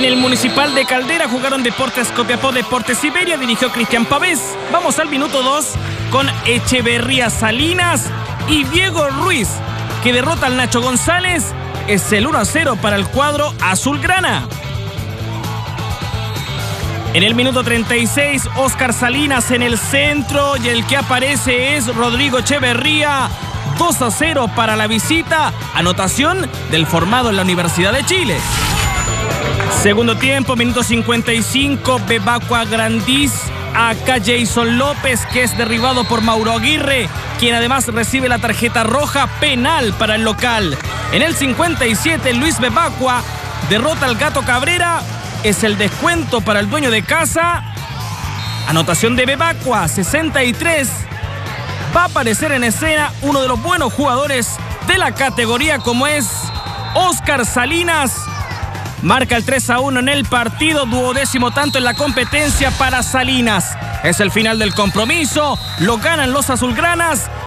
En el Municipal de Caldera jugaron Deportes Copiapó, Deportes Siberia, dirigió Cristian Pavés. Vamos al minuto 2 con Echeverría Salinas y Diego Ruiz, que derrota al Nacho González. Es el 1-0 para el cuadro azulgrana. En el minuto 36, Oscar Salinas en el centro y el que aparece es Rodrigo Echeverría. 2-0 para la visita, anotación del formado en la Universidad de Chile. Segundo tiempo, minuto 55, Bebacua Grandiz. Acá Jason López, que es derribado por Mauro Aguirre, quien además recibe la tarjeta roja, penal para el local. En el 57, Luis Bebacua derrota al Gato Cabrera. Es el descuento para el dueño de casa. Anotación de Bebacua, 63. Va a aparecer en escena uno de los buenos jugadores de la categoría, como es Oscar Salinas. Marca el 3-1 en el partido, 12º tanto en la competencia para Salinas. Es el final del compromiso, lo ganan los azulgranas